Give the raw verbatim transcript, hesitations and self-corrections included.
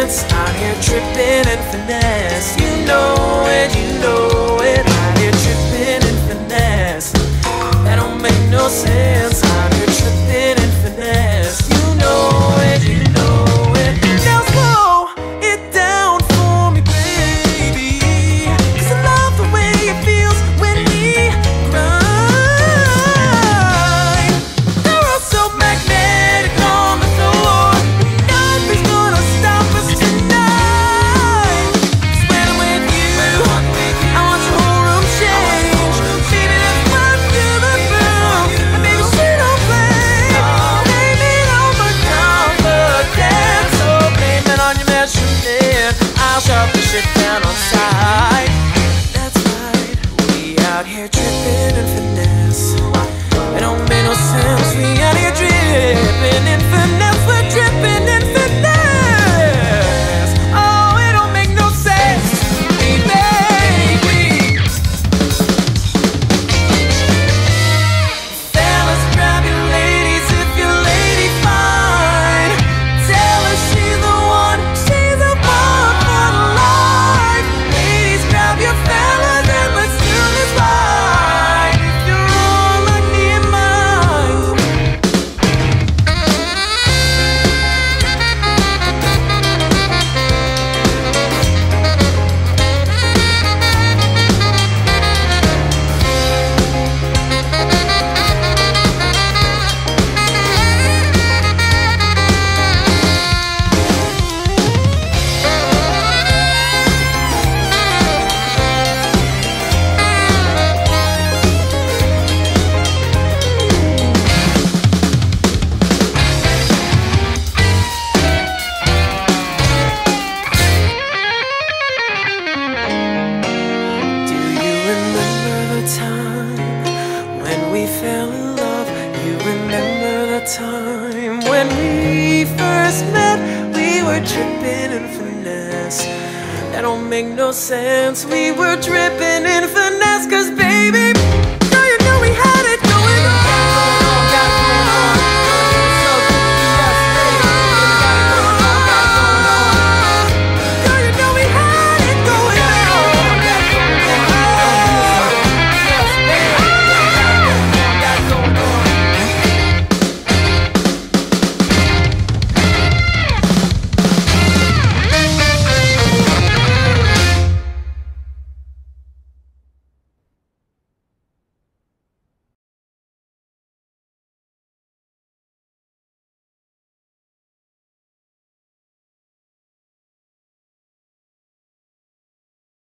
sense. Out here tripping and finesse. You know it, you know it. Out here tripping and finesse. That don't make no sense. Out here tripping and finesse. You know it, you know it. Now slow it down for me, baby, 'cause I love the way it feels when we grind. They're all so magnetic on the floor. Nothing's gonna stop us tonight. 'Cause when I'm with you, I want your whole room change. Baby, let's run to the room. And baby, she don't play. Blame it on my confidence. So blame it on your measurement. I'll shut the shit down on sight. That's right, we out here tripping and finesse. It don't make no sense. We out here dripping in finesse. We're dripping in finesse. Oh, it don't make no sense, baby. Fellas, grab your ladies if your lady fine. Tell her she's the one, she's the one for life. Ladies, grab your fellas and let's do this right. If you're all like me and mine. Do you remember the time when we fell in love? You remember the time when we first met? We were tripping in finesse. That don't make no sense. We were tripping in finesse, 'cause baby